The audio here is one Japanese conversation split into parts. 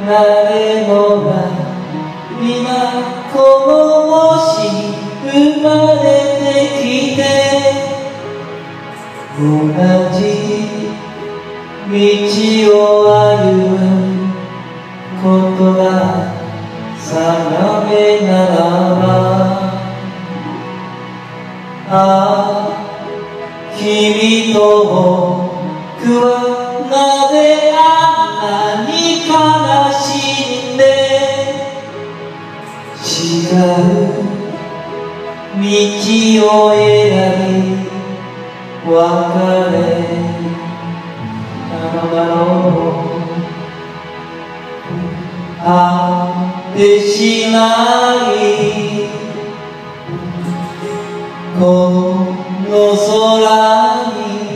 誰もが皆この星生まれてきて同じ道を歩むことが定めならば、ああ君と僕はなぜあんなに悲しんで違う道を選び別れたのだろう。果てしないこの空に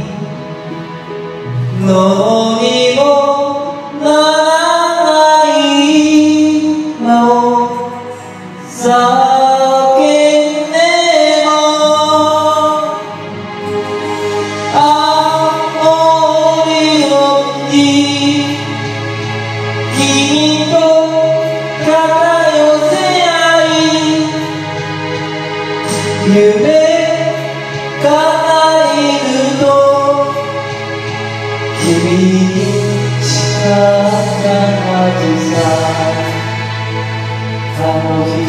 どうにもならないのを叫んでも青いように君と肩寄せ合い夢叶えると君に誓ったはずさ。あの日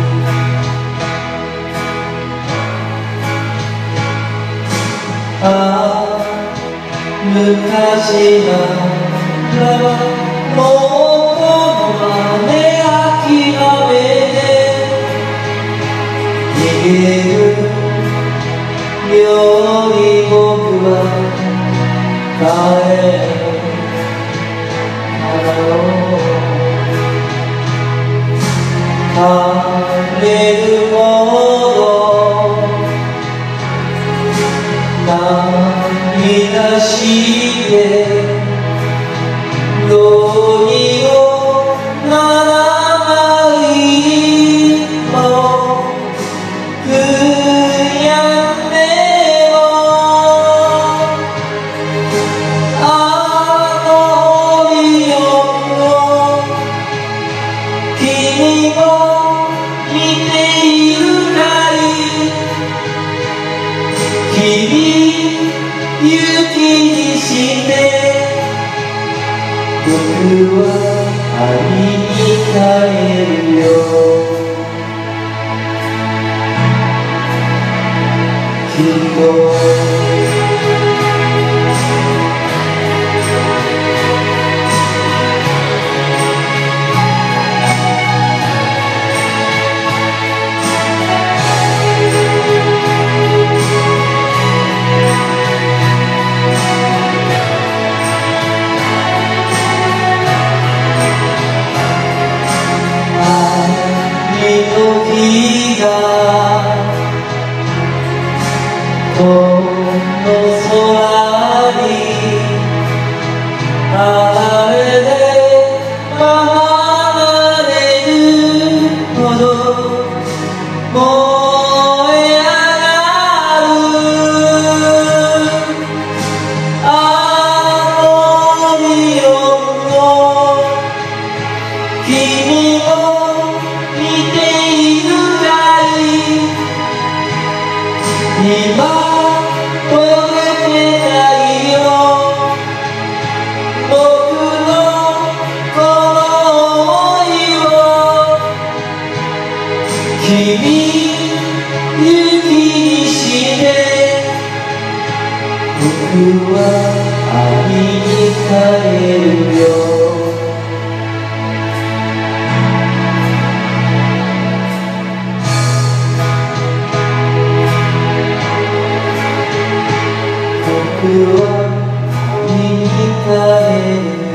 ああ昔ならばもうこのまで諦めて逃げるより僕は帰帰れるほど涙してどうにもならないの悔やんでもあの夜を君も見ているかい。君雪にして僕は会いに帰るよ。きっと日がこの空にあれで離れるほど燃え上がるあの夜を君も見ているかい。今届けたいよ僕のこの想いを君雪にして僕は会いに帰るよ。僕は見に帰る